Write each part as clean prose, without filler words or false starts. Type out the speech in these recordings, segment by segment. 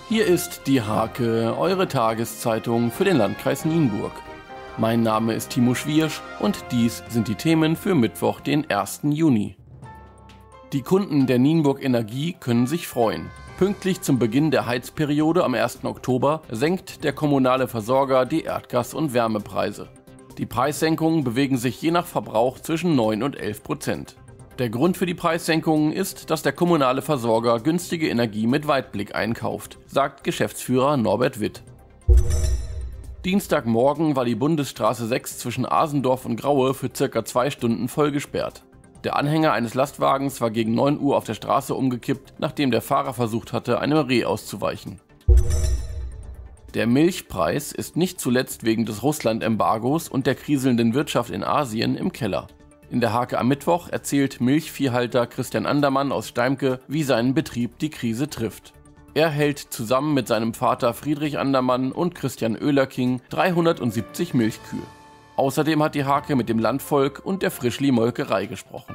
Hier ist die Hake, eure Tageszeitung für den Landkreis Nienburg. Mein Name ist Timo Schwiersch und dies sind die Themen für Mittwoch, den 1. Juni. Die Kunden der Nienburg Energie können sich freuen. Pünktlich zum Beginn der Heizperiode am 1. Oktober senkt der kommunale Versorger die Erdgas- und Wärmepreise. Die Preissenkungen bewegen sich je nach Verbrauch zwischen 9 und 11%. Der Grund für die Preissenkungen ist, dass der kommunale Versorger günstige Energie mit Weitblick einkauft, sagt Geschäftsführer Norbert Witt. Dienstagmorgen war die Bundesstraße 6 zwischen Asendorf und Graue für ca. 2 Stunden voll gesperrt. Der Anhänger eines Lastwagens war gegen 9 Uhr auf der Straße umgekippt, nachdem der Fahrer versucht hatte, einem Reh auszuweichen. Der Milchpreis ist nicht zuletzt wegen des Russland-Embargos und der kriselnden Wirtschaft in Asien im Keller. In der Hake am Mittwoch erzählt Milchviehhalter Christian Andermann aus Steimke, wie seinen Betrieb die Krise trifft. Er hält zusammen mit seinem Vater Friedrich Andermann und Christian Oehlerking 370 Milchkühe. Außerdem hat die Hake mit dem Landvolk und der Frischli-Molkerei gesprochen.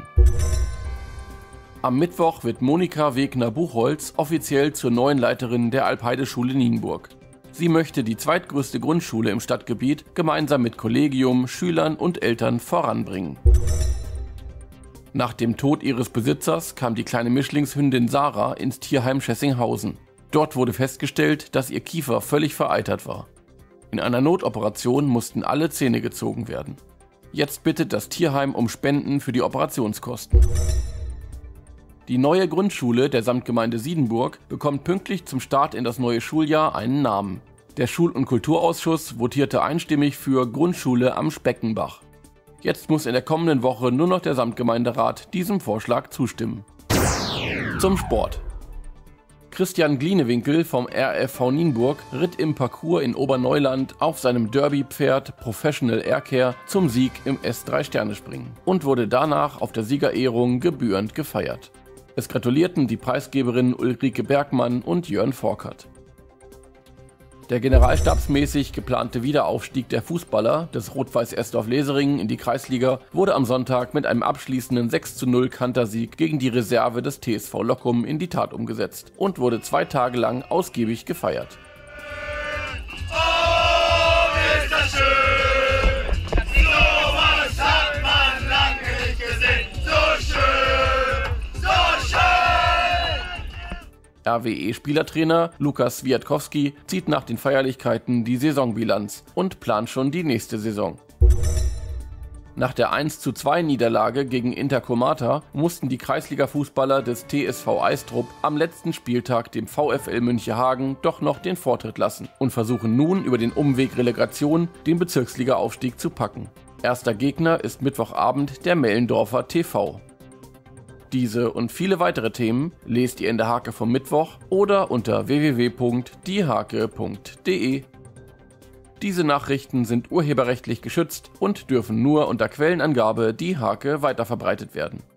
Am Mittwoch wird Monika Wegner-Buchholz offiziell zur neuen Leiterin der Alpheide-Schule Nienburg. Sie möchte die zweitgrößte Grundschule im Stadtgebiet gemeinsam mit Kollegium, Schülern und Eltern voranbringen. Nach dem Tod ihres Besitzers kam die kleine Mischlingshündin Sarah ins Tierheim Schessinghausen. Dort wurde festgestellt, dass ihr Kiefer völlig vereitert war. In einer Notoperation mussten alle Zähne gezogen werden. Jetzt bittet das Tierheim um Spenden für die Operationskosten. Die neue Grundschule der Samtgemeinde Siedenburg bekommt pünktlich zum Start in das neue Schuljahr einen Namen. Der Schul- und Kulturausschuss votierte einstimmig für Grundschule am Speckenbach. Jetzt muss in der kommenden Woche nur noch der Samtgemeinderat diesem Vorschlag zustimmen. Zum Sport. Christian Glienewinkel vom RFV Nienburg ritt im Parcours in Oberneuland auf seinem Derby-Pferd Professional Aircare zum Sieg im S3-Sterne-Springen und wurde danach auf der Siegerehrung gebührend gefeiert. Es gratulierten die Preisgeberinnen Ulrike Bergmann und Jörn Forkert. Der generalstabsmäßig geplante Wiederaufstieg der Fußballer des Rot-Weiß Ersdorf-Leseringen in die Kreisliga wurde am Sonntag mit einem abschließenden 6:0 Kantersieg gegen die Reserve des TSV Lockum in die Tat umgesetzt und wurde 2 Tage lang ausgiebig gefeiert. Oh, ist das schön! Sowas hat man lange nicht gesehen! So schön! So schön! RWE-Spielertrainer Lukas Swiatkowski zieht nach den Feierlichkeiten die Saisonbilanz und plant schon die nächste Saison. Nach der 1:2 Niederlage gegen Interkomata mussten die Kreisliga-Fußballer des TSV Eistrup am letzten Spieltag dem VfL Münchehagen doch noch den Vortritt lassen und versuchen nun über den Umweg Relegation den Bezirksliga-Aufstieg zu packen. Erster Gegner ist Mittwochabend der Mellendorfer TV. Diese und viele weitere Themen lest ihr in der Hake vom Mittwoch oder unter www.diehake.de. Diese Nachrichten sind urheberrechtlich geschützt und dürfen nur unter Quellenangabe Die Hake weiterverbreitet werden.